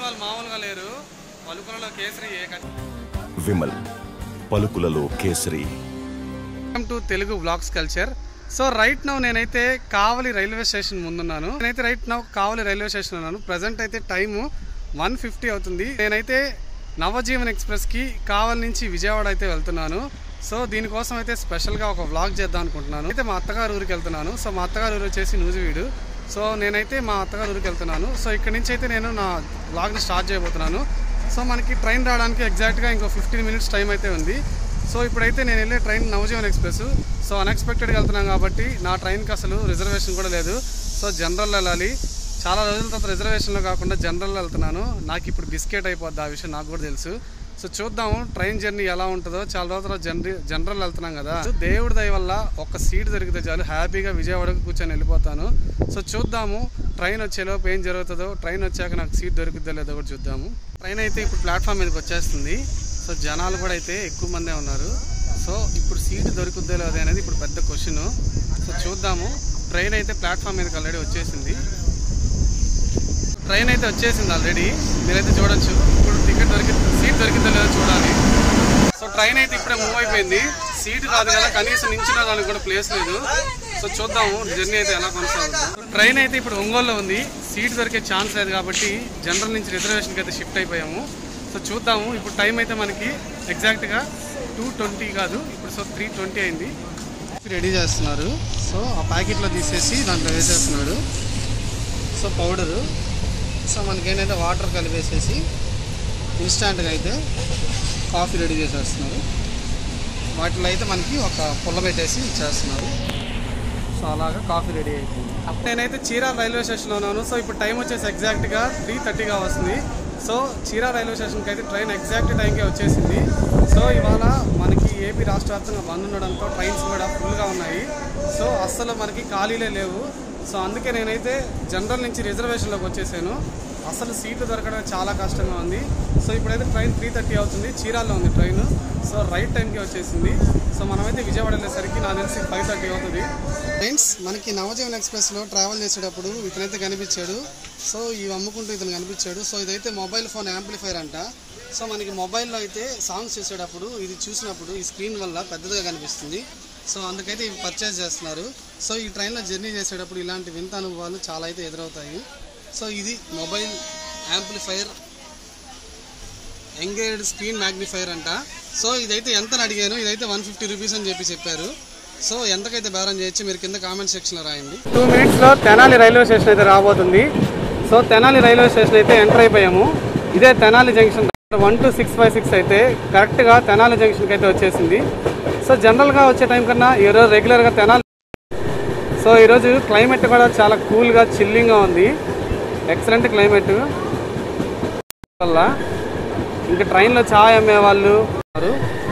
వాళ్ళు మామూలుగా లేరు, పలుకులలో కేసరి. విమల్ పలుకులలో కేసరి. Welcome to Telugu vlogs culture. So right now నేనైతే కావలి రైల్వే స్టేషన్ ముందున్నాను. నేనైతే right now Kavali railway station ఉన్నాను. ప్రజెంట్ అయితే టైము 1:50 అవుతుంది. నేనైతే నవజీవన్ ఎక్స్ప్రెస్కి కావలి నుంచి విజయవాడ అయితే వెళ్తున్నాను. సో దీనికోసం అయితే స్పెషల్గా ఒక వ్లాగ్ చేద్దాం అనుకుంటున్నాను. అయితే మా అత్తగారు ఊరికి వెళ్తున్నాను. సో మా అత్తగారు ఊరు వచ్చేసి నూజివీడు. సో నేనైతే మా అత్తగారు ఊరికి వెళ్తున్నాను. సో ఇక్కడ నుంచి అయితే నేను నా వ్లాగ్ని స్టార్ట్ చేయబోతున్నాను. సో మనకి ట్రైన్ రావడానికి ఎగ్జాక్ట్గా ఇంకో 15 మినిట్స్ టైం అయితే ఉంది. సో ఇప్పుడైతే నేను వెళ్ళే ట్రైన్ నవజీవన్ ఎక్స్ప్రెస్. సో అన్ఎక్స్పెక్టెడ్గా వెళ్తున్నాను కాబట్టి నా ట్రైన్కి అసలు రిజర్వేషన్ కూడా లేదు. సో జనరల్లో వెళ్ళాలి. చాలా రోజుల తర్వాత రిజర్వేషన్లో కాకుండా జనరల్లో వెళ్తున్నాను. నాకు ఇప్పుడు బిస్కెట్ అయిపోద్ది, ఆ విషయం నాకు కూడా తెలుసు. సో చూద్దాము ట్రైన్ జర్నీ ఎలా ఉంటుందో. చాలా రోజుల జనరల్ వెళ్తున్నాం కదా. దేవుడి దయ వల్ల ఒక సీట్ దొరికితే చాలు, హ్యాపీగా విజయవాడకు కూర్చొని వెళ్ళిపోతాను. సో చూద్దాము ట్రైన్ వచ్చేలోపు ఏం జరుగుతుందో, ట్రైన్ వచ్చాక నాకు సీట్ దొరుకుతుందో లేదో కూడా చూద్దాము. ట్రైన్ అయితే ఇప్పుడు ప్లాట్ఫామ్ మీదకి వచ్చేస్తుంది. సో జనాలు కూడా అయితే ఎక్కువ మందే ఉన్నారు. సో ఇప్పుడు సీటు దొరుకుద్దో లేదో అనేది ఇప్పుడు పెద్ద క్వశ్చన్. సో చూద్దాము. ట్రైన్ అయితే ప్లాట్ఫామ్ మీదకి ఆల్రెడీ వచ్చేసింది. ట్రైన్ అయితే వచ్చేసింది ఆల్రెడీ, మీరైతే చూడొచ్చు. ఇప్పుడు సీట్ దొరికిందో లేదో చూడాలి. సో ట్రైన్ అయితే ఇప్పుడే మూవ్ అయిపోయింది. సీటు కాదు కదా, కనీసం నించున్న దానికి కూడా ప్లేస్ లేదు. సో చూద్దాము జర్నీ అయితే ఎలా కొనసాగుతుంది. ట్రైన్ అయితే ఇప్పుడు ఒంగోలులో ఉంది. సీట్ దొరికే ఛాన్స్ లేదు కాబట్టి జనరల్ నుంచి రిజర్వేషన్కి అయితే షిఫ్ట్ అయిపోయాము. సో చూద్దాము. ఇప్పుడు టైం అయితే మనకి ఎగ్జాక్ట్గా 2:20 కాదు, ఇప్పుడు సో 3:20 అయింది. రెడీ చేస్తున్నారు. సో ఆ ప్యాకెట్లో తీసేసి దాంట్లో వేసేస్తున్నాడు. So powder. సో మనకేంటంటే వాటర్ కలిపేసేసి ఇన్స్టాంట్గా అయితే కాఫీ రెడీ చేసేస్తున్నారు. వాటిలో అయితే మనకి ఒక పుల్ల పెట్టేసి ఇచ్చేస్తున్నారు. సో అలాగా కాఫీ రెడీ అయిపోయింది. నేనైతే చీరాల రైల్వే స్టేషన్లో ఉన్నాను. సో ఇప్పుడు టైం వచ్చేసి ఎగ్జాక్ట్గా 3:30గా వస్తుంది. సో చీరాల రైల్వే స్టేషన్కి అయితే ట్రైన్ ఎగ్జాక్ట్ టైంకే వచ్చేసింది. సో ఇవాళ మనకి ఏపీ రాష్ట్ర వ్యాప్తంగా బంద్ ఉండడంతో ట్రైన్స్ కూడా ఫుల్గా ఉన్నాయి. సో అస్సలు మనకి ఖాళీలే లేవు. సో అందుకే నేనైతే జనరల్ నుంచి రిజర్వేషన్లోకి వచ్చేసాను. అసలు సీట్లు దొరకడం చాలా కష్టంగా ఉంది. సో ఇప్పుడైతే ట్రైన్ 3:30 అవుతుంది. చీరాల్లో ఉంది ట్రైన్. సో రైట్ టైంకి వచ్చేసింది. సో మనమైతే విజయవాడ వెళ్ళేసరికి నాకు తెలిసి 5:30 అవుతుంది. ఫ్రెండ్స్, మనకి నవజీవన్ ఎక్స్ప్రెస్లో ట్రావెల్ చేసేటప్పుడు ఇతనైతే కనిపించాడు. సో ఇవి అమ్ముకుంటూ ఇతను కనిపించాడు. సో ఇదైతే మొబైల్ ఫోన్ యాంప్లిఫైర్ అంట. సో మనకి మొబైల్లో అయితే సాంగ్స్ చేసేటప్పుడు ఇది చూసినప్పుడు ఈ స్క్రీన్ వల్ల పెద్దదిగా కనిపిస్తుంది. సో అందుకైతే ఇవి పర్చేస్ చేస్తున్నారు. సో ఈ ట్రైన్లో జర్నీ చేసేటప్పుడు ఇలాంటి వింత అనుభవాలు చాలా అయితే ఎదురవుతాయి. సో ఇది mobile amplifier engaged screen magnifier అంట. సో ఇదైతే ఎంతని అడిగాను, ఇదైతే 150 రూపీస్ అని చెప్పారు. సో ఎంతకైతే బేరం చేయొచ్చు మీరు కింద కామెంట్ సెక్షన్లో రాయండి. 2 మినిట్స్లో తెనాలి రైల్వే స్టేషన్ అయితే రాబోతుంది. సో తెనాలి రైల్వే స్టేషన్ అయితే ఎంటర్ అయిపోయాము. ఇదే తెనాలి జంక్షన్. 12656 అయితే కరెక్ట్గా తెనాలి జంక్షన్కి అయితే వచ్చేసింది. సో జనరల్గా వచ్చే టైం కన్నా ఈరోజు రెగ్యులర్గా తెనాలి. సో ఈరోజు క్లైమేట్ కూడా చాలా కూల్గా చిల్లింగ్గా ఉంది. ఎక్సలెంట్ క్లైమేట్ వల్ల ఇంకా ట్రైన్లో ఛాయ్ అమ్మే వాళ్ళు ఉన్నారు.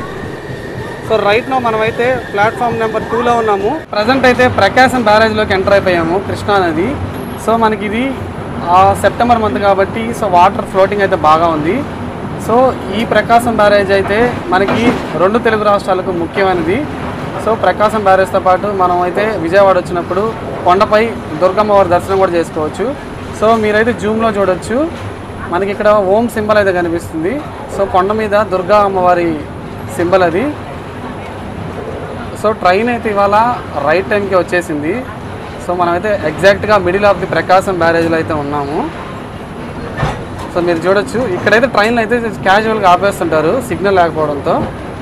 సో రైట్ నో మనమైతే ప్లాట్ఫామ్ నెంబర్ 2లో ఉన్నాము. ప్రజెంట్ అయితే ప్రకాశం బ్యారేజ్లోకి ఎంటర్ అయిపోయాము, కృష్ణా నది. సో మనకి ఇది సెప్టెంబర్ మంత్ కాబట్టి సో వాటర్ ఫ్లోటింగ్ అయితే బాగా ఉంది. సో ఈ ప్రకాశం బ్యారేజ్ అయితే మనకి 2 తెలుగు రాష్ట్రాలకు ముఖ్యమైనది. సో ప్రకాశం బ్యారేజ్తో పాటు మనం అయితే విజయవాడ వచ్చినప్పుడు కొండపై దుర్గమ్మవారి దర్శనం కూడా చేసుకోవచ్చు. సో మీరైతే జూమ్లో చూడొచ్చు, మనకి ఇక్కడ ఓం సింబల్ అయితే కనిపిస్తుంది. సో కొండ మీద దుర్గా అమ్మవారి సింబల్ అది. సో ట్రైన్ అయితే ఇవాళ రైట్ టైంకి వచ్చేసింది. సో మనమైతే ఎగ్జాక్ట్గా మిడిల్ ఆఫ్ ది ప్రకాశం బ్యారేజ్లో అయితే ఉన్నాము. సో మీరు చూడొచ్చు, ఇక్కడైతే ట్రైన్లు అయితే క్యాజువల్గా ఆపేస్తుంటారు సిగ్నల్ లేకపోవడంతో.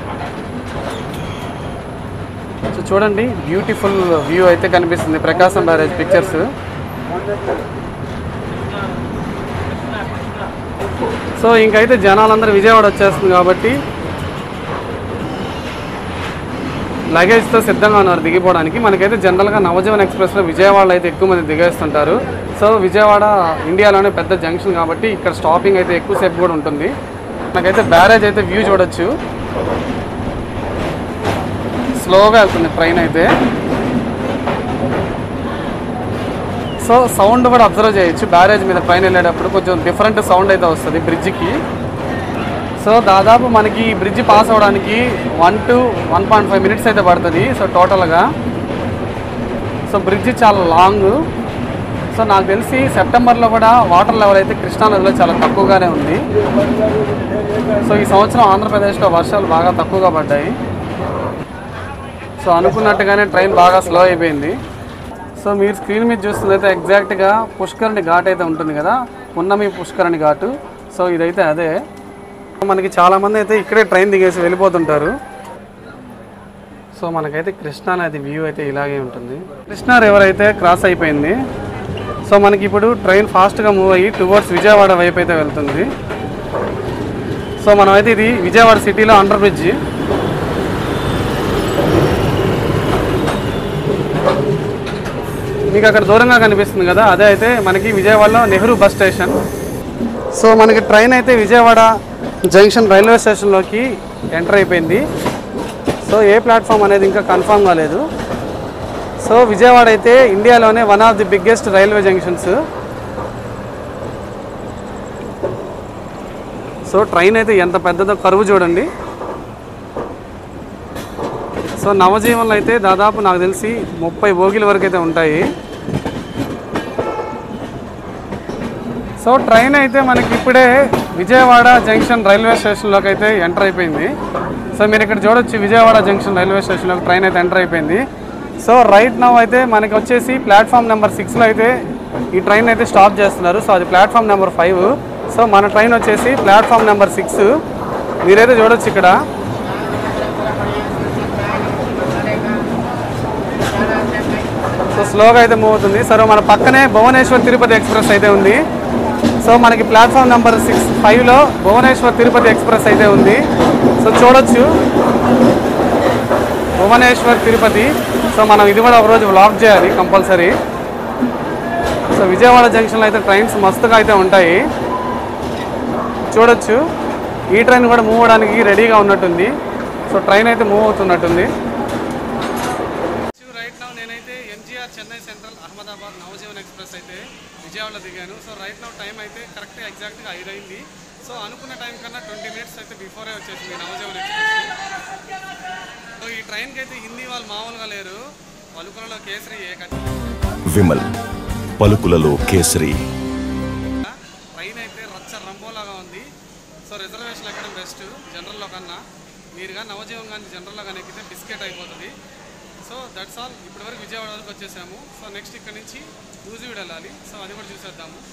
సో చూడండి, బ్యూటిఫుల్ వ్యూ అయితే కనిపిస్తుంది ప్రకాశం బ్యారేజ్ పిక్చర్స్. సో ఇంకైతే జనాలందరూ విజయవాడ వచ్చేస్తుంది కాబట్టి లగేజ్తో సిద్ధంగా ఉన్నారు దిగిపోవడానికి. మనకైతే జనరల్గా నవజీవన్ ఎక్స్ప్రెస్లో విజయవాడలో అయితే ఎక్కువ మంది దిగేస్తుంటారు. సో విజయవాడ ఇండియాలోనే పెద్ద జంక్షన్ కాబట్టి ఇక్కడ స్టాపింగ్ అయితే ఎక్కువసేపు కూడా ఉంటుంది. నాకైతే బ్యారేజ్ అయితే వ్యూ చూడొచ్చు. స్లోగా వెళ్తుంది ట్రైన్ అయితే. సో సౌండ్ కూడా అబ్జర్వ్ చేయొచ్చు. బ్యారేజ్ మీద ట్రైన్ వెళ్ళేటప్పుడు కొంచెం డిఫరెంట్ సౌండ్ అయితే వస్తుంది బ్రిడ్జికి. సో దాదాపు మనకి ఈ బ్రిడ్జ్ పాస్ అవ్వడానికి 1 to 1.5 మినిట్స్ అయితే పడుతుంది. సో టోటల్గా సో బ్రిడ్జ్ చాలా లాంగ్. సో నాకు తెలిసి సెప్టెంబర్లో కూడా వాటర్ లెవెల్ అయితే కృష్ణా నదిలో చాలా తక్కువగానే ఉంది. సో ఈ సంవత్సరం ఆంధ్రప్రదేశ్లో వర్షాలు బాగా తక్కువగా పడ్డాయి. సో అనుకున్నట్టుగానే ట్రైన్ బాగా స్లో అయిపోయింది. సో మీరు స్క్రీన్ మీద చూస్తుందైతే ఎగ్జాక్ట్గా పుష్కరణి ఘాట్ అయితే ఉంటుంది కదా, పున్నమి పుష్కరణి ఘాటు. సో ఇదైతే అదే. మనకి చాలామంది అయితే ఇక్కడే ట్రైన్ దిగేసి వెళ్ళిపోతుంటారు. సో మనకైతే కృష్ణా నది వ్యూ అయితే ఇలాగే ఉంటుంది. కృష్ణా రివర్ అయితే క్రాస్ అయిపోయింది. సో మనకి ఇప్పుడు ట్రైన్ ఫాస్ట్గా మూవ్ అయ్యి టువర్డ్స్ విజయవాడ వైపు అయితే వెళ్తుంది. సో మనమైతే ఇది విజయవాడ సిటీలో అండర్ బ్రిడ్జ్. మీకు అక్కడ దూరంగా కనిపిస్తుంది కదా, అదే అయితే మనకి విజయవాడలో నెహ్రూ బస్ స్టేషన్. సో మనకి ట్రైన్ అయితే విజయవాడ జంక్షన్ రైల్వే స్టేషన్లోకి ఎంటర్ అయిపోయింది. సో ఏ ప్లాట్ఫామ్ అనేది ఇంకా కన్ఫామ్ కాలేదు. సో విజయవాడ అయితే ఇండియాలోనే one of the biggest railway junctions. So train అయితే ఎంత పెద్దదో కరువు చూడండి. సో నవజీవన్లో అయితే దాదాపు నాకు తెలిసి 30 బోగీల వరకు అయితే ఉంటాయి. సో ట్రైన్ అయితే మనకి ఇప్పుడే విజయవాడ జంక్షన్ రైల్వే స్టేషన్లోకి అయితే ఎంటర్ అయిపోయింది. సో మీరు ఇక్కడ చూడొచ్చు, విజయవాడ జంక్షన్ రైల్వే స్టేషన్లోకి ట్రైన్ అయితే ఎంటర్ అయిపోయింది. సో రైట్ నౌ అయితే మనకి వచ్చేసి ప్లాట్ఫామ్ నెంబర్ 6లో అయితే ఈ ట్రైన్ అయితే స్టాప్ చేస్తున్నారు. సో అది ప్లాట్ఫామ్ నెంబర్ 5. సో మన ట్రైన్ వచ్చేసి ప్లాట్ఫామ్ నెంబర్ 6. మీరైతే చూడొచ్చు ఇక్కడ. సో స్లోగా అయితే మూవ్ అవుతుంది. సరే మన పక్కనే భువనేశ్వర్ తిరుపతి ఎక్స్ప్రెస్ అయితే ఉంది. సో మనకి ప్లాట్ఫామ్ నెంబర్ 5లో భువనేశ్వర్ తిరుపతి ఎక్స్ప్రెస్ అయితే ఉంది. సో చూడొచ్చు భువనేశ్వర్ తిరుపతి. సో మనం ఇది కూడా ఒకరోజు వ్లాగ్ చేయాలి కంపల్సరీ. సో విజయవాడ జంక్షన్లో అయితే ట్రైన్స్ మస్తుగా అయితే ఉంటాయి. చూడొచ్చు ఈ ట్రైన్ కూడా మూవ్ అవ్వడానికి రెడీగా ఉన్నట్టుంది. సో ట్రైన్ అయితే మూవ్ అవుతున్నట్టుంది. రైట్ నౌ నేనైతే ఎంజీఆర్ చెన్నై సెంట్రల్ అహ్మదాబాద్ నవజీవన్ ఎక్స్ప్రెస్ అయితే విజయవాడలో దిగాను. సో రైట్ నౌ టైం అయితే కరెక్ట్గా ఎగ్జాక్ట్గా 5 అయింది. సో అనుకున్న టైం కన్నా 20 మినిట్స్ అయితే బిఫోరే వచ్చేసింది నవజీవన్ ఎక్స్ప్రెస్. సో ఈ ట్రైన్కి అయితే హిందీ వాళ్ళు మామూలుగా లేరు. పలుకులలో కేసరి విమల్ పలుకులలో కేసరి. ట్రైన్ అయితే రచ్చ రంబోలాగా ఉంది. సో రిజర్వేషన్ ఎక్కడం బెస్ట్ జనరల్లో కన్నా. మీరు కానీ నవజీవం కానీ జనరల్లో కానీ ఎక్కితే బిస్కెట్ అయిపోతుంది. So that's all. ఇప్పటివరకు విజయవాడ వరకు వచ్చేసాము. సో నెక్స్ట్ ఇక్కడ నుంచి నూజివీడు వెళ్ళాలి. సో అది కూడా చూసేద్దాము.